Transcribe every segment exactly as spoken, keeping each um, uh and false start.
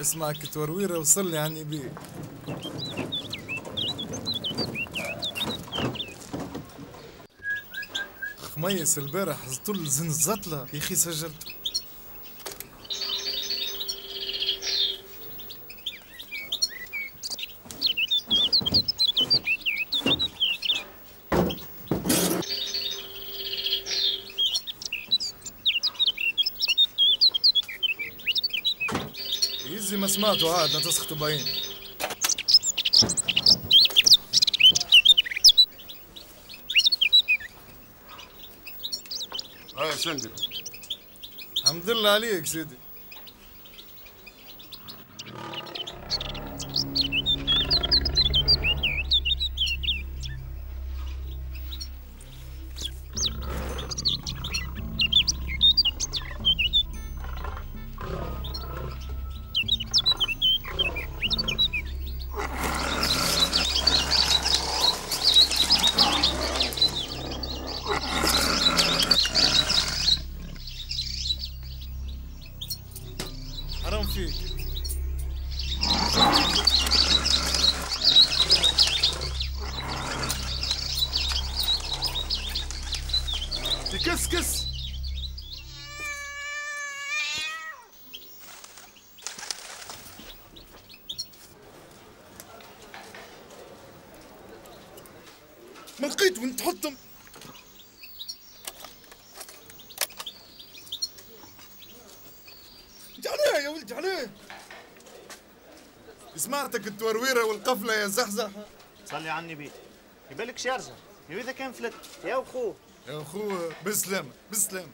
اسمع كتورويرة وصل لي عني بيه. خميس البارح حزتو الزنزطلة يا اخي سجلته. يزي ما سمعتوا عاد لا تسخطوا باين. هاي شنقل. الحمد لله عليك سيدي. حرام فيك. كس كس. ما لقيت وين تحطهم. عليه يا ولدي عليه. سمعتك التورويرة والقفلة يا زحزحة. صلي على النبي. يبالك شارجة. إذا كان فلت يا أخوه. يا أخوه بالسلامة بالسلامة.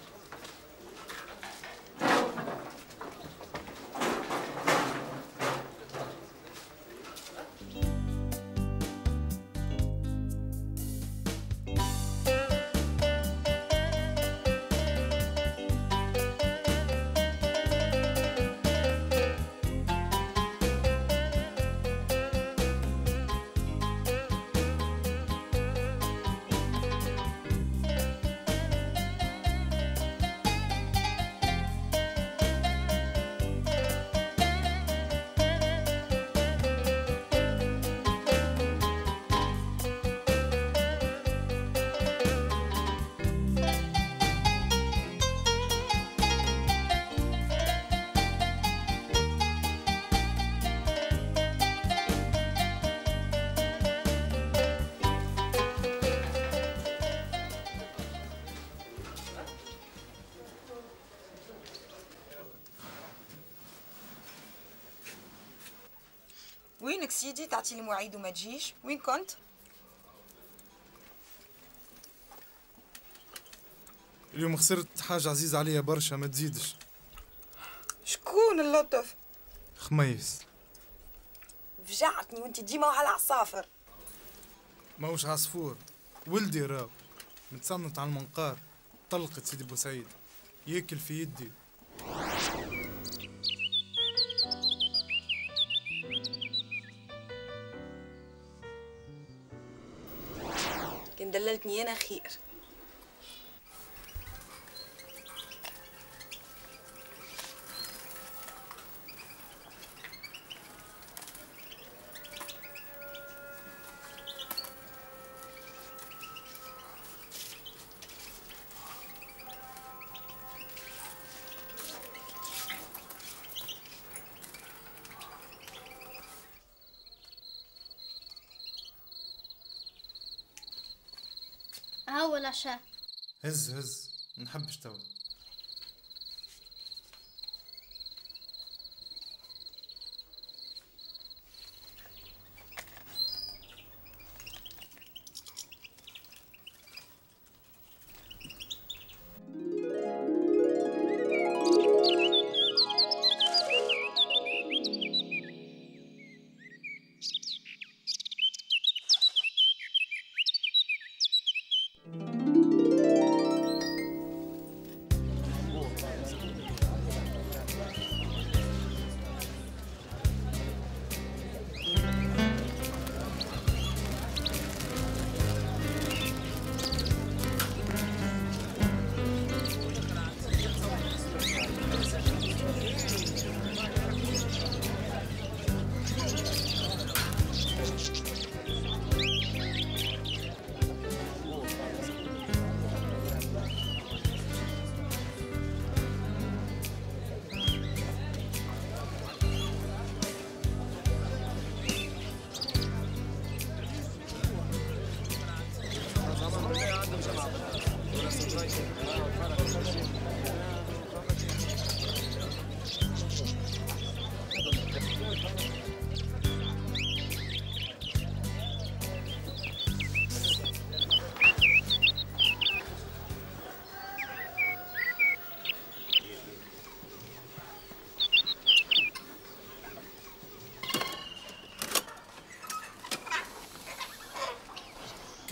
وينك سيدي؟ تعطي لي مواعيد وما تجيش. وين كنت؟ اليوم خسرت حاجة عزيزة عليا برشا ما تزيدش. شكون اللطف؟ خميس. فجعتني وانت ديما على العصافر. ماهوش عصفور ولدي راو متصنت على المنقار. طلقت سيدي بوسعيد ياكل في يدي. كان دللتني انا خير. هو العشاء. هز هز نحبش تو.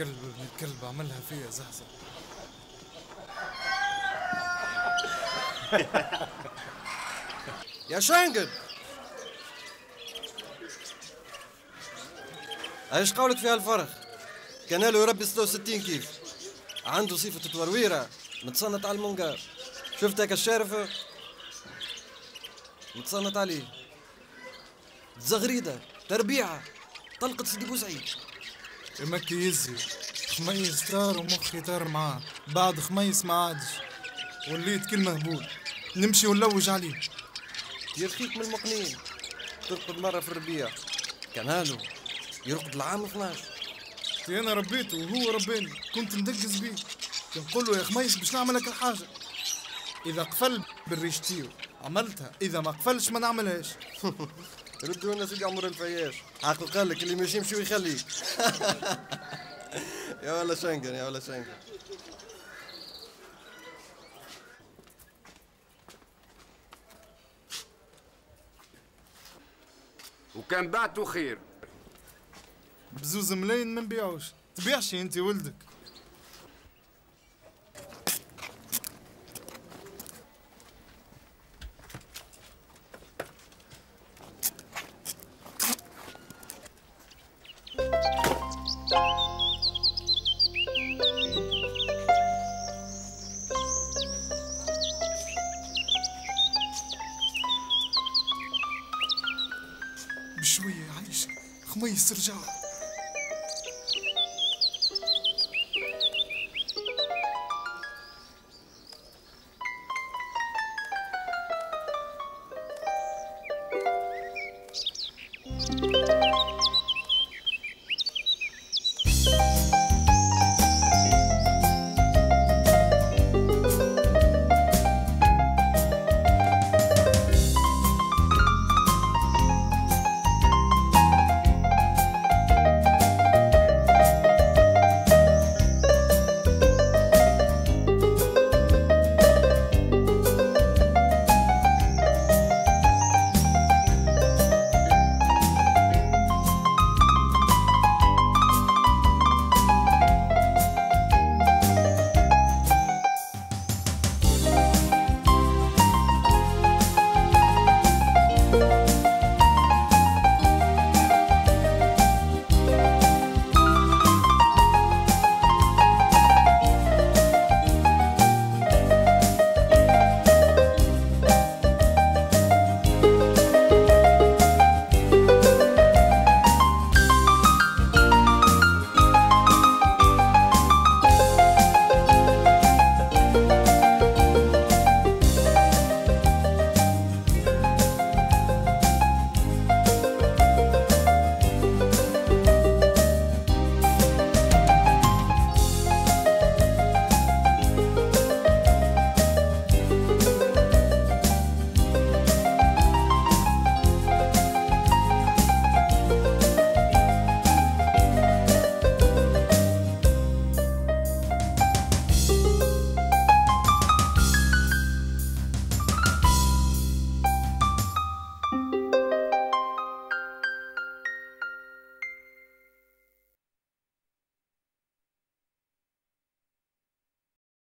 الكلب ابن الكلب عملها فيا زهزة. يا شنقل، ايش قولك في هالفرخ؟ كان له يربي ستة وستين كيف، عنده صفة ترويرة، متصنت على المنقار. شفتك الشارف متصنت عليه، زغريدة تربيعة طلقت سيدي بوسعيد. مكي يزي خميس طار ومخي طار معاه، بعد خميس ما عادش وليت كل مهبول، نمشي ونلوج عليه. يرخيك من المقنين، ترقد مرة في الربيع، كان هالو يرقد العام اثناش. انا ربيته وهو رباني، كنت ندقز بيه، كنقول له يا خميس باش نعملك الحاجة، إذا قفل بالريشتيو عملتها، إذا ما قفلش ما نعملهاش. ردوا لنا سيدي عمر الفياش، عقل قال لك اللي مش يمشي ويخليك. يا ولا شنقن يا ولا شنقن. وكان بعته خير. بزوز ملايين ما نبيعوش، تبيعش انت ولدك. بشوية عايش خميس رجع.